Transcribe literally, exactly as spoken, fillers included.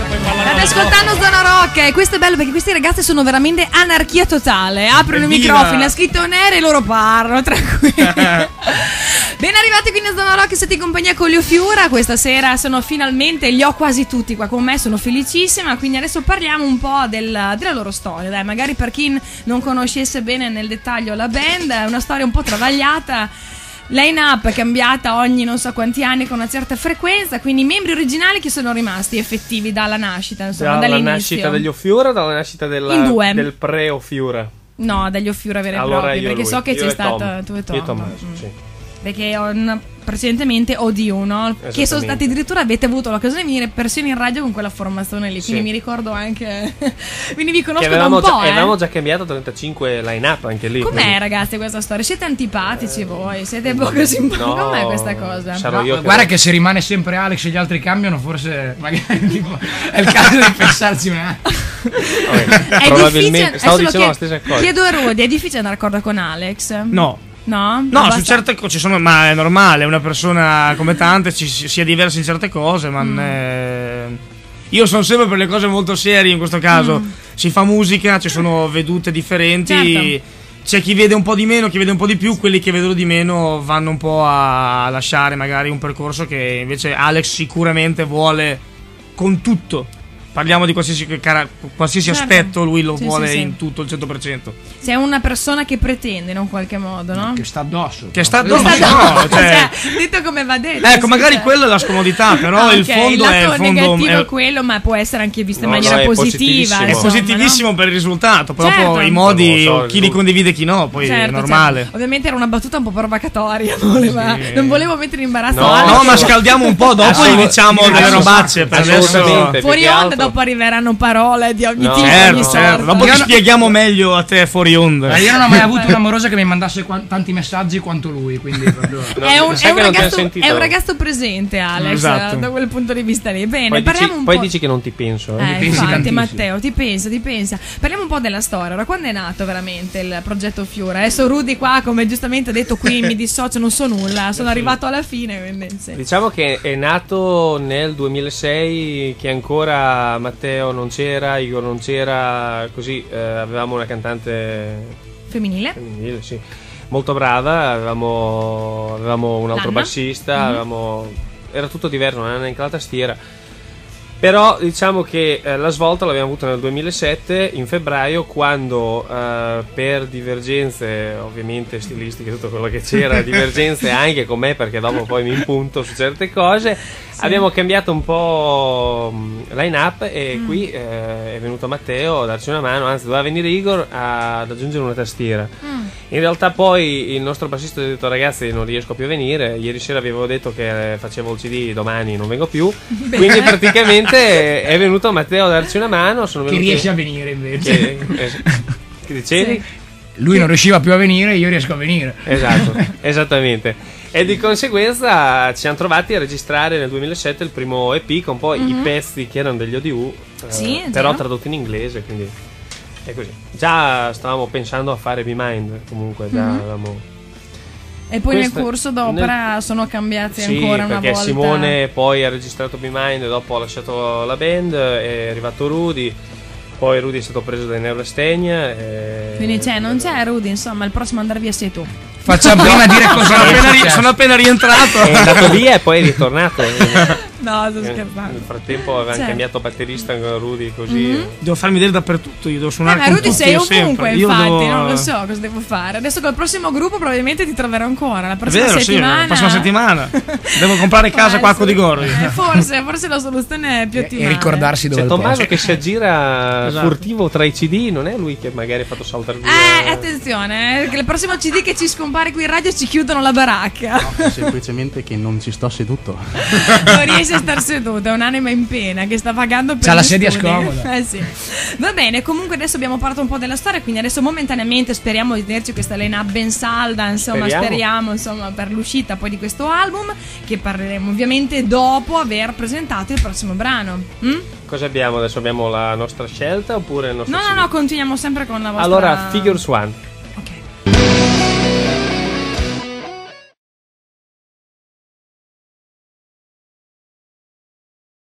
State ascoltando Zona Rock e questo è bello perché questi ragazzi sono veramente anarchia totale. Aprono Evviva! i microfoni, ha scritto nero e loro parlano tranquilli. Ben arrivati quindi a Zona Rock, siete in compagnia con Leo Fiura. Questa sera sono finalmente, li ho quasi tutti qua con me, sono felicissima. Quindi adesso parliamo un po' del, della loro storia. Dai, magari per chi non conoscesse bene nel dettaglio la band, è una storia un po' travagliata. Line-up è cambiata ogni non so quanti anni con una certa frequenza, quindi i membri originali che sono rimasti effettivi dalla nascita, insomma, dalla dall'inizio. nascita degli Ofiura o dalla nascita della, In due. del pre-Ofiura? No, dagli Ofiura veri e Allora propri, io perché lui. so che Io c'è e stato Tom. tu e Tom. Io e Tommaso, Mm. sì. Perché ho una- precedentemente O D U, no? Che sono stati addirittura, avete avuto l'occasione di venire persino in radio con quella formazione lì, quindi Sì. mi ricordo anche quindi vi Che conosco da avevamo un già, po', eh. avevamo già cambiato trentacinque line-up anche lì. Com'è quindi- ragazzi questa storia? Siete antipatici voi? Siete poco simpatici? No, Com'è questa cosa? sarò No, io che- guarda che se rimane sempre Alex e gli altri cambiano, forse magari tipo, è il caso di pensarci un attimo. Vabbè, È probabilmente difficile, stavo adesso dicendo lo la stessa chied- cosa. chiedo a Rudy, è difficile andare d'accordo con Alex? No. No? No, Basta- su certe cose ci sono, ma è normale, una persona come tante ci, ci- sia diversa in certe cose, ma Mm. eh, io sono sempre per le cose molto serie in questo caso. Mm. Si fa musica, ci sono vedute differenti. Certo. C'è chi vede un po' di meno, chi vede un po' di più, quelli che vedono di meno vanno un po' a lasciare magari un percorso che invece Alex sicuramente vuole con tutto. Parliamo di qualsiasi, cara- qualsiasi Certo. aspetto, lui lo Sì, vuole sì, sì. in tutto il cento per cento. Sei una persona che pretende in un qualche modo, no? Che sta addosso. Che sta Lo addosso, sta- no, cioè- cioè, detto come va detto. Ecco, sì, magari cioè. quello è la scomodità, però Ah, il ok, fondo il è il lato fondo negativo è, è quello, ma può essere anche visto in No, maniera no, è positiva. positivissimo. è insomma, positivissimo no? per il risultato. Poi Certo. dopo i modi, Non lo so, chi li condivide, chi no, poi Certo, è normale. certo. Ovviamente era una battuta un po' provocatoria. Non, voleva- Sì. non volevo mettere in imbarazzo No, Alex. No, ma scaldiamo un po', dopo Assolut- gli diciamo delle assolut- robacce. Per adesso. assolutamente. Fuori più che onda, altro- dopo arriveranno parole di ogni No. tipo. Certo, ogni certo. sorta. Dopo ti spieghiamo meglio a te fuori onda. Ma io non ho mai avuto un amoroso che mi mandasse qua- tanti messaggi quanto lui, quindi proprio... No, È un, sai è un che non ti ho ragazzo, sentito? è un ragazzo presente, Alex, Esatto. da quel punto di vista lì. Bene, Poi, parliamo dici, un poi po'. dici che non ti penso. Eh. Eh, pensi infatti, tantissimo. Matteo, ti pensa, ti pensa. Parliamo un po' della storia. Ora, quando è nato veramente il progetto Fiura? Adesso Rudy qua, come giustamente ha detto, qui mi dissocio, non so nulla, sono arrivato alla fine, quindi sì. Diciamo che è nato nel duemilasei, che ancora Matteo non c'era, Igor non c'era, così eh, avevamo una cantante Femminile? femminile, sì, molto brava, avevamo, avevamo un altro L'Anna? bassista, Mhm. avevamo, era tutto diverso, non era neanche la tastiera. Però diciamo che eh, la svolta l'abbiamo avuta nel duemilasette, in febbraio, quando eh, per divergenze ovviamente stilistiche, tutto quello che c'era, divergenze anche con me, perché dopo poi mi impunto su certe cose, abbiamo cambiato un po' mh, line up e Mm. qui eh, è venuto Matteo a darci una mano, anzi doveva venire Igor a- ad aggiungere una tastiera. Mm. In realtà poi il nostro bassista ha detto: ragazzi, non riesco più a venire, ieri sera avevo detto che eh, facevo il C D, domani non vengo più, quindi praticamente è venuto Matteo a darci una mano. Sono Che venuti- riesce a venire invece. che, eh, che dicevi? Lui non riusciva più a venire, io riesco a venire. Esatto, esattamente. E di conseguenza ci siamo trovati a registrare nel duemilasette il primo E P con poi i Mhm. pezzi che erano degli O D U, eh, Sì, è però vero. tradotti in inglese, quindi è così. Già stavamo pensando a fare Be Mind, comunque già Mhm. avevamo... E poi Questa- nel corso d'opera sono cambiati Sì, ancora una perché volta. Simone poi ha registrato Be Mind, dopo ha lasciato la band, è arrivato Rudy, poi Rudy è stato preso dai Neurasthenia. E... Quindi c'è, non c'è Rudy, insomma, il prossimo andare via sei tu. Facciamo prima dire cosa Sono è appena, ri- successo. sono appena rientrato. È andato via e poi è ritornato. No, sto Nel scherzando. frattempo avevano Cioè. cambiato batterista con Rudy, così. Mhm. Devo farmi vedere dappertutto, io devo Eh, suonare ma con Rudy tutti, sei io ovunque, sempre. Io infatti, devo- non lo so cosa devo fare. Adesso col prossimo gruppo probabilmente ti troverò ancora. La È prossima vero, sì, settimana. la prossima settimana. Devo comprare casa qua a Codigorri. Eh, forse, forse la soluzione è più E, ottimale. e ricordarsi dove C'è è il Tommaso posto. che si aggira Esatto. furtivo tra i C D, non è lui che magari ha fatto saltare via. Eh, attenzione, eh, che il prossimo C D che ci scompare qui in radio ci chiudono la baracca. È semplicemente che non ci sto seduto. Non riesce a star seduto, è un'anima in pena che sta pagando per C'ha la gli sedia studi. scomoda. Eh sì. Va bene, comunque adesso abbiamo parlato un po' della storia, quindi adesso momentaneamente speriamo di tenerci questa line-up ben salda, insomma, Speriamo. speriamo, insomma, per l'uscita poi di questo album, che parleremo ovviamente dopo aver presentato il prossimo brano. Mm? Cosa abbiamo adesso? Abbiamo la nostra scelta oppure il nostro No, C D? no, no, continuiamo sempre con la vostra... Allora, Figures One.